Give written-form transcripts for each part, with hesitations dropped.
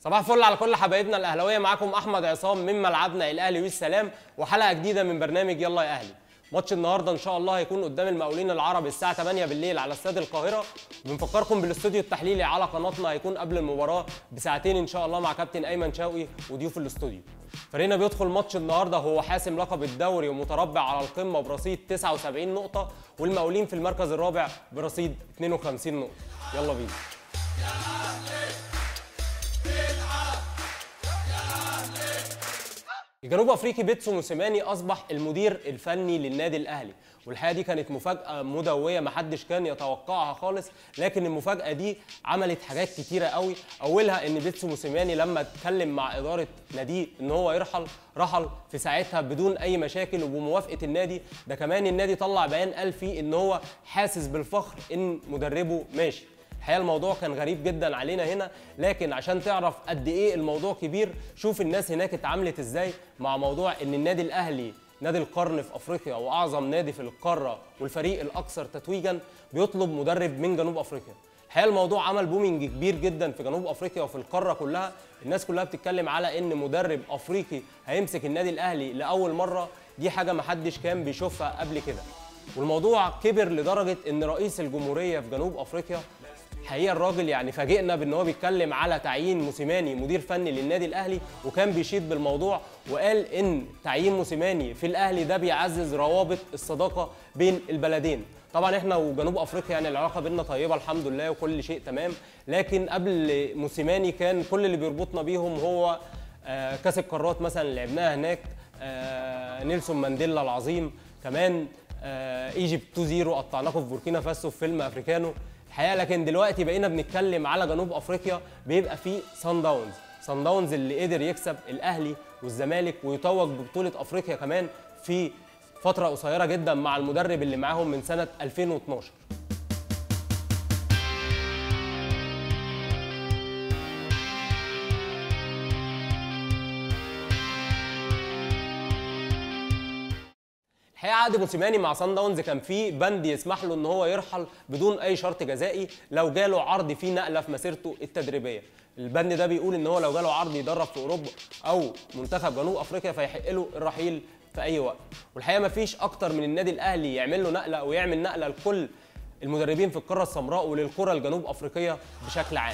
صباح الفل على كل حبايبنا الاهلاويه. معاكم احمد عصام من ملعبنا الاهلي والسلام، وحلقه جديده من برنامج يلا يا اهلي. ماتش النهارده ان شاء الله هيكون قدام المقاولين العرب الساعه 8 بالليل على استاد القاهره. بنفكركم بالاستوديو التحليلي على قناتنا هيكون قبل المباراه بساعتين ان شاء الله مع كابتن ايمن شوقي وضيوف الاستوديو. فريقنا بيدخل ماتش النهارده هو حاسم لقب الدوري ومتربع على القمه برصيد 79 نقطه، والمقاولين في المركز الرابع برصيد 52 نقطه. يلا بينا. الجنوب افريقي بيتسو موسيماني اصبح المدير الفني للنادي الاهلي، والحقيقه دي كانت مفاجاه مدويه محدش كان يتوقعها خالص، لكن المفاجاه دي عملت حاجات كتيره قوي. اولها ان بيتسو موسيماني لما اتكلم مع اداره ناديه ان هو رحل في ساعتها بدون اي مشاكل وبموافقه النادي. ده كمان النادي طلع بيان قال فيه ان هو حاسس بالفخر ان مدربه ماشي. الحقيقه الموضوع كان غريب جدا علينا هنا، لكن عشان تعرف قد ايه الموضوع كبير شوف الناس هناك اتعاملت ازاي مع موضوع ان النادي الاهلي نادي القرن في افريقيا واعظم نادي في القاره والفريق الاكثر تتويجا بيطلب مدرب من جنوب افريقيا. الحقيقه الموضوع عمل بومينج كبير جدا في جنوب افريقيا وفي القاره كلها. الناس كلها بتتكلم على ان مدرب افريقي هيمسك النادي الاهلي لاول مره، دي حاجه محدش كان بيشوفها قبل كده. والموضوع كبر لدرجه ان رئيس الجمهوريه في جنوب افريقيا حقيقة الراجل يعني فاجئنا بان هو بيتكلم على تعيين موسيماني مدير فني للنادي الاهلي، وكان بيشيد بالموضوع وقال ان تعيين موسيماني في الاهلي ده بيعزز روابط الصداقه بين البلدين. طبعا احنا وجنوب افريقيا يعني العلاقه بيننا طيبه الحمد لله وكل شيء تمام، لكن قبل موسيماني كان كل اللي بيربطنا بيهم هو كاس القارات مثلا اللي لعبناها هناك، نيلسون مانديلا العظيم، كمان ايجيبت 2-0 قطعناكم في بوركينا فاسو في فيلم افريكانو الحقيقه. لكن دلوقتي بقينا بنتكلم على جنوب افريقيا بيبقى فيه صن داونز اللي قدر يكسب الاهلي والزمالك ويتوج ببطوله افريقيا كمان في فتره قصيره جدا مع المدرب اللي معاهم من سنه 2012. الحقيقه عقد موسيماني مع صن داونز كان فيه بند يسمح له ان هو يرحل بدون اي شرط جزائي لو جاله عرض فيه نقله في مسيرته التدريبيه. البند ده بيقول ان هو لو جاله عرض يدرب في اوروبا او منتخب جنوب افريقيا فيحق له الرحيل في اي وقت. والحقيقه ما فيش اكتر من النادي الاهلي يعمل له نقله او يعمل نقله لكل المدربين في القاره السمراء وللكره الجنوب افريقيه بشكل عام.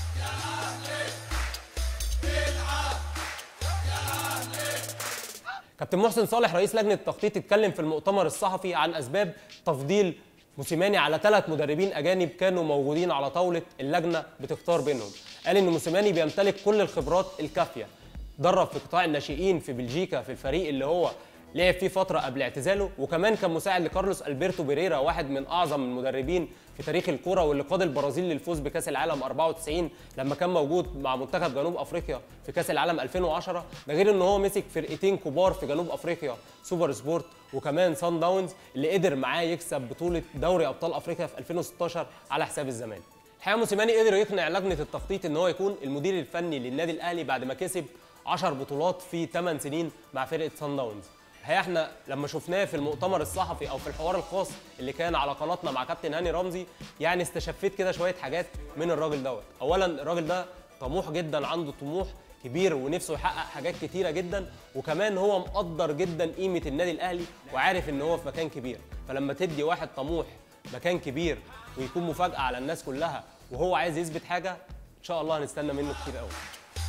كابتن محسن صالح رئيس لجنه التخطيط اتكلم في المؤتمر الصحفي عن اسباب تفضيل موسيماني على 3 مدربين اجانب كانوا موجودين على طاوله اللجنه بتختار بينهم. قال ان موسيماني بيمتلك كل الخبرات الكافيه، درب في قطاع الناشئين في بلجيكا في الفريق اللي هو لعب فيه فتره قبل اعتزاله، وكمان كان مساعد لكارلوس البرتو بيريرا واحد من اعظم المدربين في تاريخ الكوره واللي قاد البرازيل للفوز بكاس العالم 94 لما كان موجود مع منتخب جنوب افريقيا في كاس العالم 2010. ده غير ان هو مسك فرقتين كبار في جنوب افريقيا، سوبر سبورت وكمان صن داونز اللي قدر معاه يكسب بطوله دوري ابطال افريقيا في 2016 على حساب الزمالك. الحقيقه موسيماني قدر يقنع لجنه التخطيط ان هو يكون المدير الفني للنادي الاهلي بعد ما كسب 10 بطولات في 8 سنين مع فرقه صن داونز. الحقيقه احنا لما شفناه في المؤتمر الصحفي او في الحوار الخاص اللي كان على قناتنا مع كابتن هاني رمزي يعني استشفيت كده شويه حاجات من الراجل دوت. اولا الراجل ده طموح جدا، عنده طموح كبير ونفسه يحقق حاجات كتيره جدا، وكمان هو مقدر جدا قيمه النادي الاهلي وعارف ان هو في مكان كبير. فلما تدي واحد طموح مكان كبير ويكون مفاجاه على الناس كلها وهو عايز يثبت حاجه، ان شاء الله هنستنى منه كتير قوي.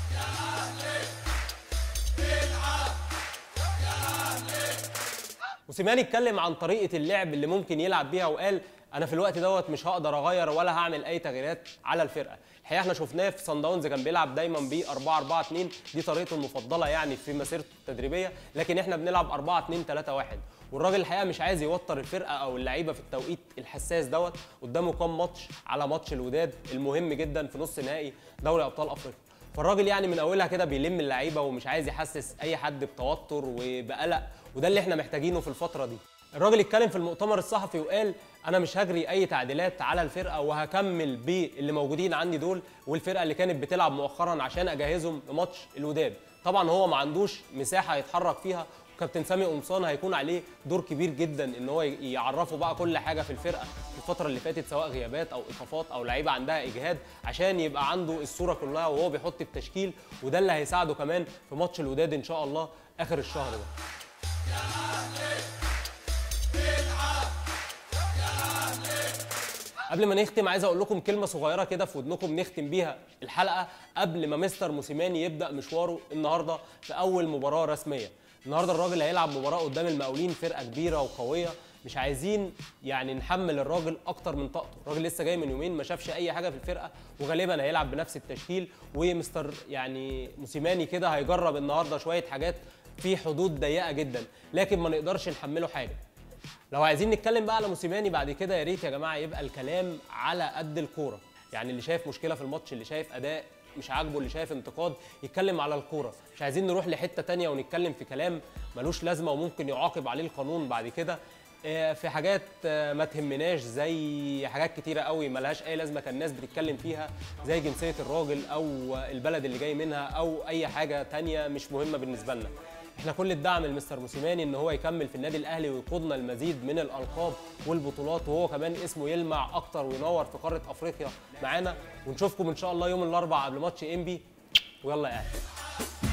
موسيماني اتكلم عن طريقه اللعب اللي ممكن يلعب بيها وقال انا في الوقت دوت مش هقدر اغير ولا هعمل اي تغييرات على الفرقه. الحقيقه احنا شفناه في صن داونز كان بيلعب دايما ب 4-4-2، دي طريقته المفضله يعني في مسيرته التدريبيه، لكن احنا بنلعب 4-2-3-1. والراجل الحقيقه مش عايز يوتر الفرقه او اللعيبه في التوقيت الحساس دوت. قدامه كام ماتش على ماتش الوداد المهم جدا في نص نهائي دوري ابطال افريقيا. فالراجل يعني من اولها كده بيلم اللعيبه ومش عايز يحسس اي حد بتوتر وبقلق، وده اللي احنا محتاجينه في الفتره دي. الراجل اتكلم في المؤتمر الصحفي وقال انا مش هجري اي تعديلات على الفرقه وهكمل باللي موجودين عندي دول والفرقه اللي كانت بتلعب مؤخرا عشان اجهزهم لماتش الوداد. طبعا هو ما عندوش مساحه يتحرك فيها، وكابتن سامي قمصان هيكون عليه دور كبير جدا ان هو يعرفه بقى كل حاجه في الفرقه في الفتره اللي فاتت، سواء غيابات او ايقافات او لعيبه عندها اجهاد، عشان يبقى عنده الصوره كلها وهو بيحط التشكيل، وده اللي هيساعده كمان في ماتش الوداد ان شاء الله اخر الشهر ده. قبل ما نختم عايز اقول لكم كلمه صغيره كده في ودنكم نختم بيها الحلقه قبل ما مستر موسيماني يبدا مشواره النهارده في اول مباراه رسميه. النهارده الراجل هيلعب مباراه قدام المقاولين، فرقه كبيره وقويه، مش عايزين يعني نحمل الراجل اكتر من طاقته. الراجل لسه جاي من يومين ما شافش اي حاجه في الفرقه، وغالبا هيلعب بنفس التشكيل، ومستر يعني موسيماني كده هيجرب النهارده شويه حاجات في حدود ضيقه جدا، لكن ما نقدرش نحمله حاجه. لو عايزين نتكلم بقى على موسيماني بعد كده، يا ريت يا جماعه يبقى الكلام على قد الكوره. يعني اللي شايف مشكله في الماتش، اللي شايف اداء مش عاجبه، اللي شايف انتقاد، يتكلم على الكوره. مش عايزين نروح لحته تانية ونتكلم في كلام ملوش لازمه وممكن يعاقب عليه القانون بعد كده في حاجات ما تهمناش، زي حاجات كتيره قوي ملهاش اي لازمه كان الناس بتتكلم فيها، زي جنسيه الراجل او البلد اللي جاي منها او اي حاجه تانية مش مهمه بالنسبه لنا. احنا كل الدعم لمستر موسيماني ان هو يكمل في النادي الاهلي ويقودنا المزيد من الالقاب والبطولات، وهو كمان اسمه يلمع اكتر وينور في قاره افريقيا معانا. ونشوفكم ان شاء الله يوم الاربعاء قبل ماتش انبي، ويلا يا اهلي.